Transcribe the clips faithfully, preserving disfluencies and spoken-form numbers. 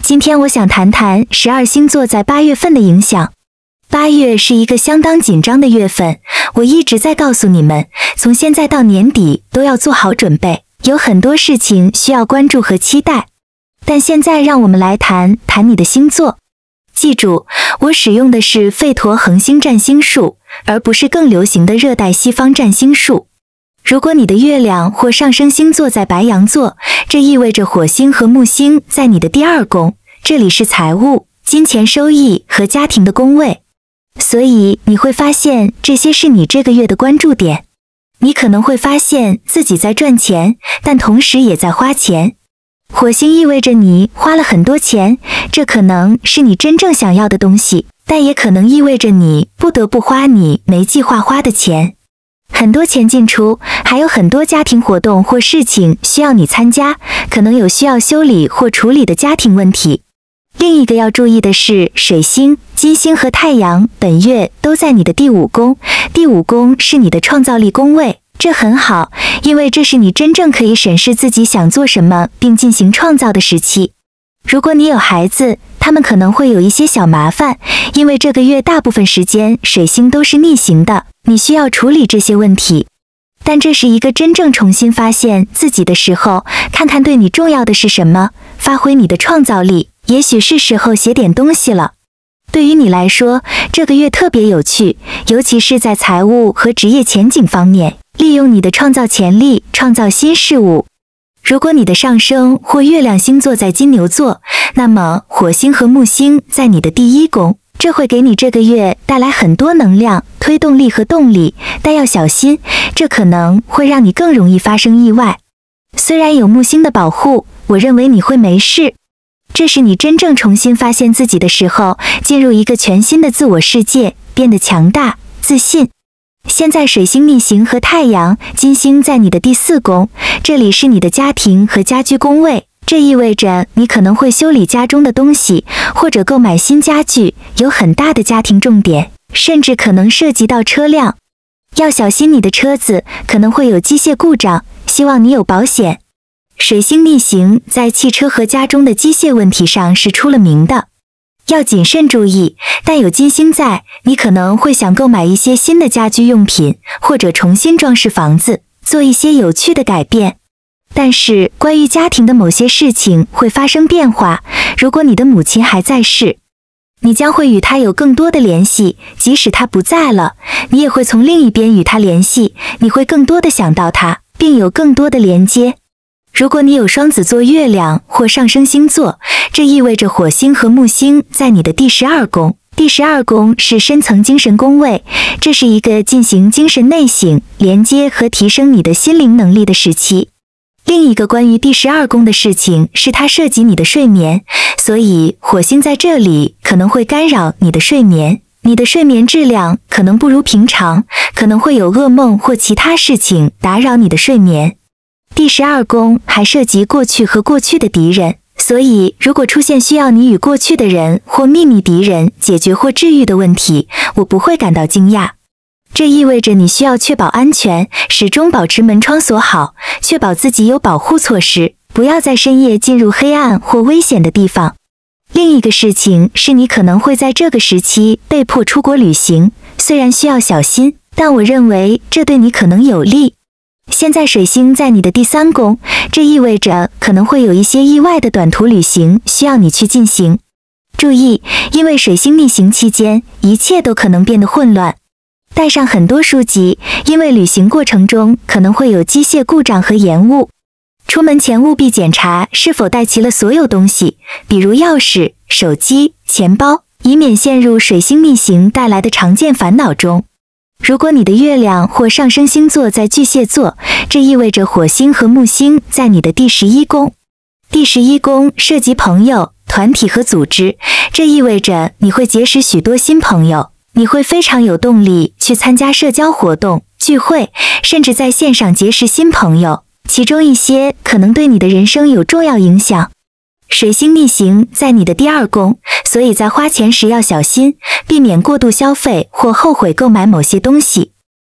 今天我想谈谈十二星座在八月份的影响。八月是一个相当紧张的月份，我一直在告诉你们，从现在到年底都要做好准备，有很多事情需要关注和期待。但现在让我们来谈谈你的星座。记住，我使用的是吠陀恒星占星术，而不是更流行的热带西方占星术。如果你的月亮或上升星座在白羊座，这意味着火星和木星在你的第二宫，这里是财务、金钱收益和家庭的宫位。所以你会发现这些是你这个月的关注点。你可能会发现自己在赚钱，但同时也在花钱。火星意味着你花了很多钱，这可能是你真正想要的东西，但也可能意味着你不得不花你没计划花的钱。很多钱进出，还有很多家庭活动或事情需要你参加，可能有需要修理或处理的家庭问题。另一个要注意的是，水星、金星和太阳本月都在你的第五宫，第五宫是你的创造力宫位，这很好，因为这是你真正可以审视自己想做什么并进行创造的时期。如果你有孩子，他们可能会有一些小麻烦，因为这个月大部分时间水星都是逆行的，你需要处理这些问题。但这是一个真正重新发现自己的时候，看看对你重要的是什么，发挥你的创造力，也许是时候写点东西了。对于你来说，这个月特别有趣，尤其是在财务和职业前景方面，利用你的创造潜力，创造新事物。如果你的上升或月亮星座在金牛座，那么火星和木星在你的第一宫，这会给你这个月带来很多能量、推动力和动力，但要小心，这可能会让你更容易发生意外。虽然有木星的保护，我认为你会没事。这是你真正重新发现自己的时候，进入一个全新的自我世界，变得强大、自信。现在水星逆行和太阳、金星在你的第四宫，这里是你的家庭和家居宫位，这意味着你可能会修理家中的东西，或者购买新家具，有很大的家庭重点，甚至可能涉及到车辆。要小心你的车子可能会有机械故障，希望你有保险。水星逆行在汽车和家中的机械问题上是出了名的，要谨慎注意，但有金星在，你可能会想购买一些新的家居用品，或者重新装饰房子，做一些有趣的改变。但是关于家庭的某些事情会发生变化，如果你的母亲还在世，你将会与她有更多的联系，即使她不在了，你也会从另一边与她联系，你会更多的想到她，并有更多的连接。如果你有双子座月亮或上升星座，这意味着火星和木星在你的第十二宫。第十二宫是深层精神宫位，这是一个进行精神内省、连接和提升你的心灵能力的时期。另一个关于第十二宫的事情是它涉及你的睡眠，所以火星在这里可能会干扰你的睡眠，你的睡眠质量可能不如平常，可能会有噩梦或其他事情打扰你的睡眠。第十二宫还涉及过去和过去的敌人，所以如果出现需要你与过去的人或秘密敌人解决或治愈的问题，我不会感到惊讶。这意味着你需要确保安全，始终保持门窗锁好，确保自己有保护措施，不要在深夜进入黑暗或危险的地方。另一个事情是你可能会在这个时期被迫出国旅行，虽然需要小心，但我认为这对你可能有利。现在水星在你的第三宫，这意味着可能会有一些意外的短途旅行需要你去进行。注意，因为水星逆行期间，一切都可能变得混乱。带上很多书籍，因为旅行过程中可能会有机械故障和延误。出门前务必检查是否带齐了所有东西，比如钥匙、手机、钱包，以免陷入水星逆行带来的常见烦恼中。如果你的月亮或上升星座在巨蟹座，这意味着火星和木星在你的第十一宫。第十一宫涉及朋友、团体和组织，这意味着你会结识许多新朋友，你会非常有动力去参加社交活动、聚会，甚至在线上结识新朋友，其中一些可能对你的人生有重要影响。水星逆行在你的第二宫，所以在花钱时要小心，避免过度消费或后悔购买某些东西。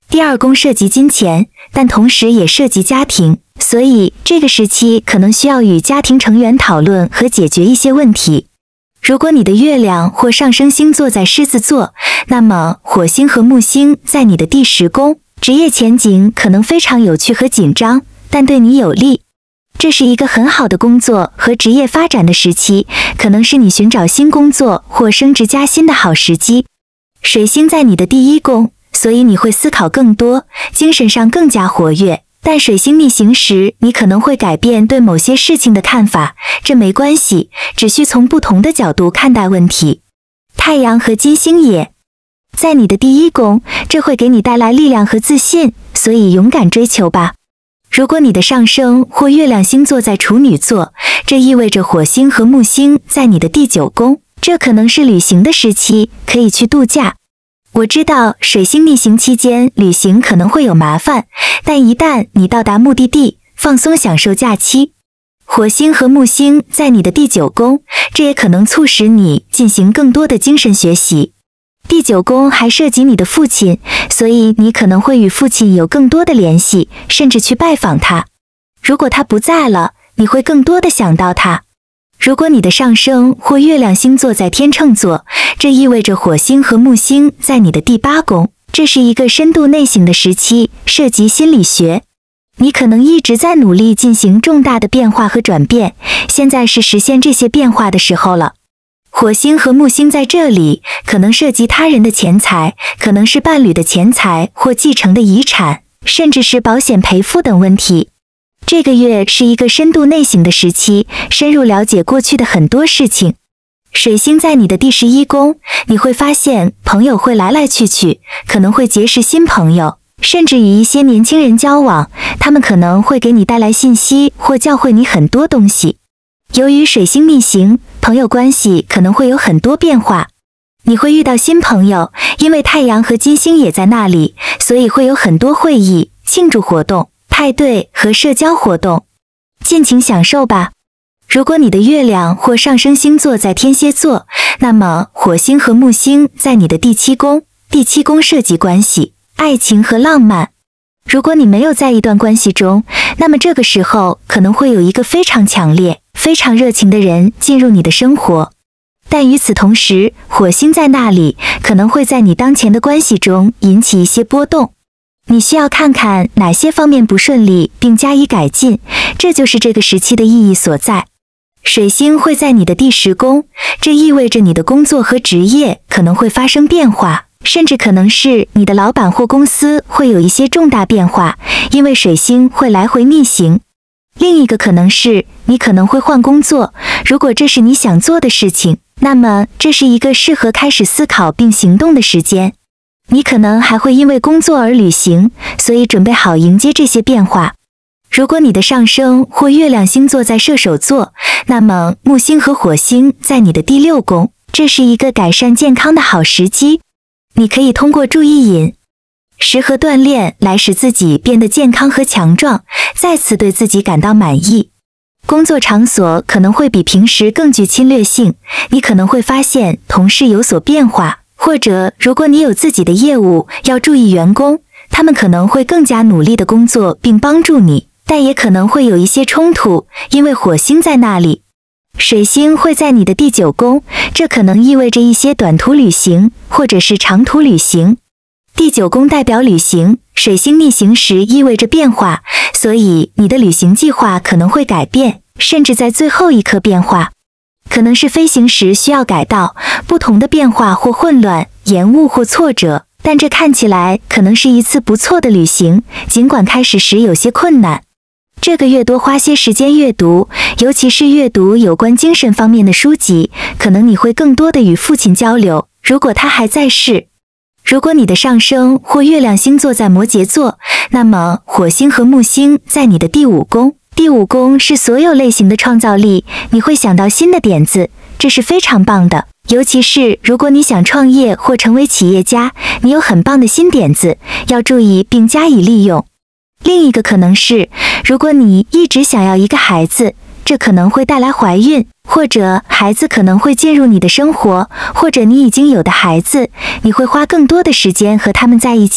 第二宫涉及金钱，但同时也涉及家庭，所以这个时期可能需要与家庭成员讨论和解决一些问题。如果你的月亮或上升星座在狮子座，那么火星和木星在你的第十宫，职业前景可能非常有趣和紧张，但对你有利。这是一个很好的工作和职业发展的时期，可能是你寻找新工作或升职加薪的好时机。水星在你的第一宫，所以你会思考更多，精神上更加活跃，但水星逆行时，你可能会改变对某些事情的看法，这没关系，只需从不同的角度看待问题。太阳和金星也在你的第一宫，这会给你带来力量和自信，所以勇敢追求吧。如果你的上升或月亮星座在处女座，这意味着火星和木星在你的第九宫，这可能是旅行的时期，可以去度假。我知道水星逆行期间旅行可能会有麻烦，但一旦你到达目的地，放松享受假期。火星和木星在你的第九宫，这也可能促使你进行更多的精神学习。第九宫还涉及你的父亲，所以你可能会与父亲有更多的联系，甚至去拜访他。如果他不在了，你会更多的想到他。如果你的上升或月亮星座在天秤座，这意味着火星和木星在你的第八宫，这是一个深度内省的时期，涉及心理学。你可能一直在努力进行重大的变化和转变，现在是实现这些变化的时候了。火星和木星在这里，可能涉及他人的钱财，可能是伴侣的钱财或继承的遗产，甚至是保险赔付等问题。这个月是一个深度内省的时期，深入了解过去的很多事情。水星在你的第十一宫，你会发现朋友会来来去去，可能会结识新朋友，甚至与一些年轻人交往，他们可能会给你带来信息或教会你很多东西。由于水星逆行，朋友关系可能会有很多变化。你会遇到新朋友，因为太阳和金星也在那里，所以会有很多会议、庆祝活动、派对和社交活动。尽情享受吧。如果你的月亮或上升星座在天蝎座，那么火星和木星在你的第七宫，第七宫涉及关系、爱情和浪漫。如果你没有在一段关系中，那么这个时候可能会有一个非常强烈、非常热情的人进入你的生活。但与此同时，火星在那里，可能会在你当前的关系中引起一些波动。你需要看看哪些方面不顺利，并加以改进，这就是这个时期的意义所在。水星会在你的第十宫，这意味着你的工作和职业可能会发生变化，甚至可能是你的老板或公司会有一些重大变化，因为水星会来回逆行。另一个可能是你可能会换工作，如果这是你想做的事情，那么这是一个适合开始思考并行动的时间。你可能还会因为工作而旅行，所以准备好迎接这些变化。如果你的上升或月亮星座在射手座，那么木星和火星在你的第六宫，这是一个改善健康的好时机。你可以通过注意饮食和锻炼来使自己变得健康和强壮，再次对自己感到满意。工作场所可能会比平时更具侵略性，你可能会发现同事有所变化，或者如果你有自己的业务，要注意员工，他们可能会更加努力的工作并帮助你，但也可能会有一些冲突，因为火星在那里。水星会在你的第九宫，这可能意味着一些短途旅行或者是长途旅行。第九宫代表旅行，水星逆行时意味着变化，所以你的旅行计划可能会改变，甚至在最后一刻变化。可能是飞行时需要改道，不同的变化或混乱、延误或挫折，但这看起来可能是一次不错的旅行，尽管开始时有些困难。这个月多花些时间阅读，尤其是阅读有关精神方面的书籍，可能你会更多的与父亲交流，如果他还在世。如果你的上升或月亮星座在摩羯座，那么火星和木星在你的第五宫。第五宫是所有类型的创造力，你会想到新的点子，这是非常棒的。尤其是如果你想创业或成为企业家，你有很棒的新点子，要注意并加以利用。另一个可能是，如果你一直想要一个孩子，这可能会带来怀孕，或者孩子可能会进入你的生活，或者你已经有的孩子，你会花更多的时间和他们在一起，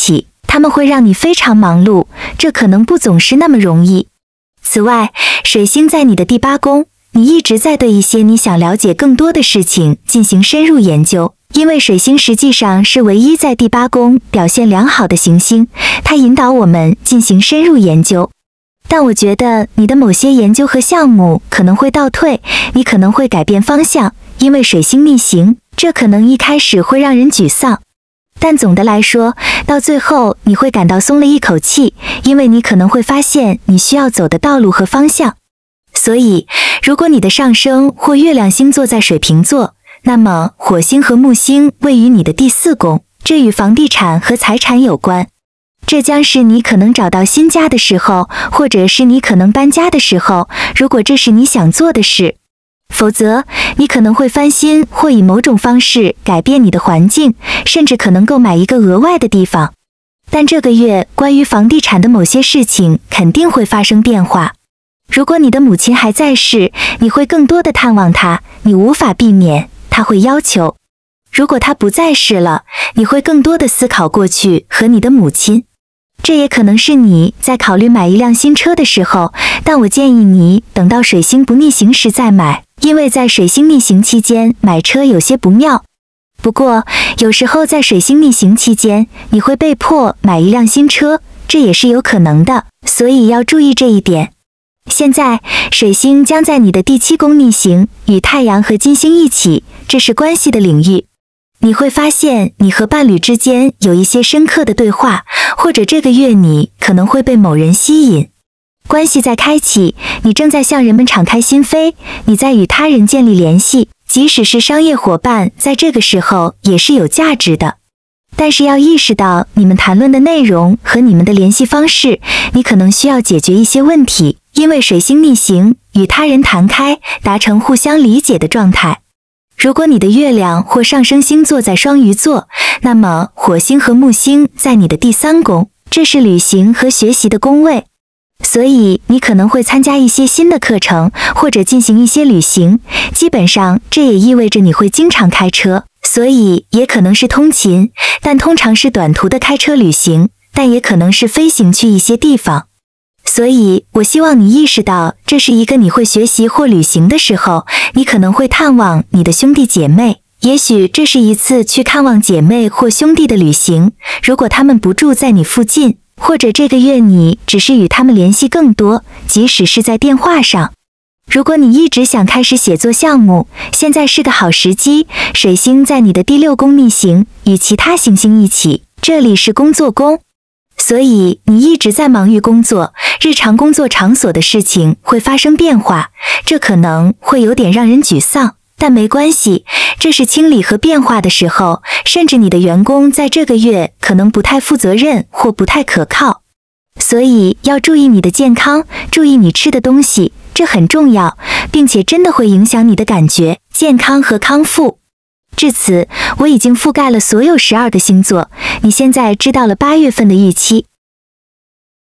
他们会让你非常忙碌，这可能不总是那么容易。此外，水星在你的第八宫，你一直在对一些你想了解更多的事情进行深入研究，因为水星实际上是唯一在第八宫表现良好的行星，它引导我们进行深入研究。但我觉得你的某些研究和项目可能会倒退，你可能会改变方向，因为水星逆行，这可能一开始会让人沮丧。但总的来说，到最后你会感到松了一口气，因为你可能会发现你需要走的道路和方向。所以，如果你的上升或月亮星座在水瓶座，那么火星和木星位于你的第四宫，这与房地产和财产有关。这将是你可能找到新家的时候，或者是你可能搬家的时候，如果这是你想做的事。否则，你可能会翻新或以某种方式改变你的环境，甚至可能购买一个额外的地方。但这个月关于房地产的某些事情肯定会发生变化。如果你的母亲还在世，你会更多的探望她，你无法避免，她会要求。如果她不在世了，你会更多的思考过去和你的母亲。这也可能是你在考虑买一辆新车的时候，但我建议你等到水星不逆行时再买，因为在水星逆行期间买车有些不妙。不过，有时候在水星逆行期间，你会被迫买一辆新车，这也是有可能的，所以要注意这一点。现在，水星将在你的第七宫逆行，与太阳和金星一起，这是关系的领域。你会发现你和伴侣之间有一些深刻的对话，或者这个月你可能会被某人吸引。关系在开启，你正在向人们敞开心扉，你在与他人建立联系，即使是商业伙伴，在这个时候也是有价值的。但是要意识到你们谈论的内容和你们的联系方式，你可能需要解决一些问题，因为水星逆行，与他人谈开，达成互相理解的状态。如果你的月亮或上升星座在双鱼座，那么火星和木星在你的第三宫，这是旅行和学习的宫位。所以你可能会参加一些新的课程，或者进行一些旅行。基本上这也意味着你会经常开车，所以也可能是通勤，但通常是短途的开车旅行，但也可能是飞行去一些地方。所以我希望你意识到，这是一个你会学习或旅行的时候，你可能会探望你的兄弟姐妹，也许这是一次去看望姐妹或兄弟的旅行，如果他们不住在你附近，或者这个月你只是与他们联系更多，即使是在电话上。如果你一直想开始写作项目，现在是个好时机。水星在你的第六宫逆行，与其他行星一起，这里是工作宫。所以你一直在忙于工作，日常工作场所的事情会发生变化，这可能会有点让人沮丧，但没关系，这是清理和变化的时候，甚至你的员工在这个月可能不太负责任或不太可靠。所以要注意你的健康，注意你吃的东西，这很重要，并且真的会影响你的感觉、健康和康复。至此，我已经覆盖了所有十二个星座，你现在知道了八月份的预期。